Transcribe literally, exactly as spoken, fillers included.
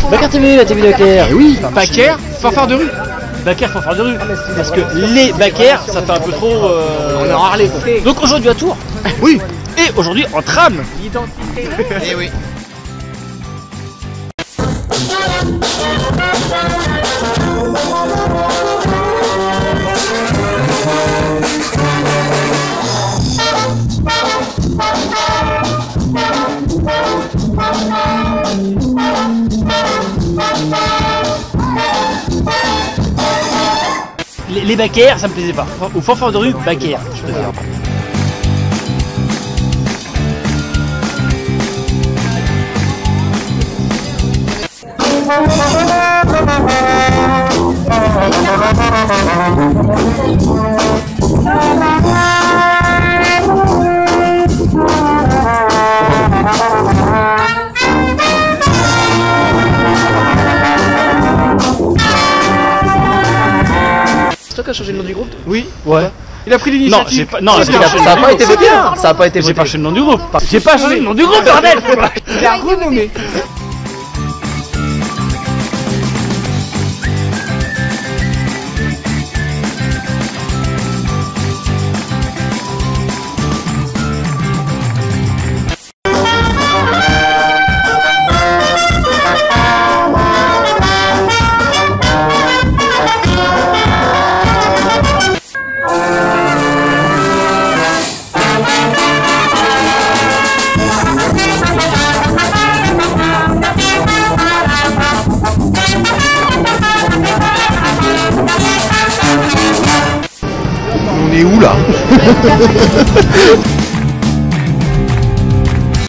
Backer T V, la T V de Backer. Oui. Backer, fanfare de rue. Backer, fanfare de rue. Parce que les Backer, ça fait un peu trop. Euh... On est en Harley quoi. Donc aujourd'hui à Tours. Oui. Et aujourd'hui en tram. L'identité. Eh oui. Les, les Backer, ça me plaisait pas. Ou fanfare de rue, Backer. Je préfère. C'est toi qui as changé le nom du groupe? Oui. Ouais. Il a pris Non, l'initiative. j'ai pas. Non, Parce j'ai que pas ça changé a le pas nom. été voté. Ça a pas été voté. J'ai pas changé le nom du groupe. J'ai pas changé le nom du groupe, bordel. Il a renommé. On est où là?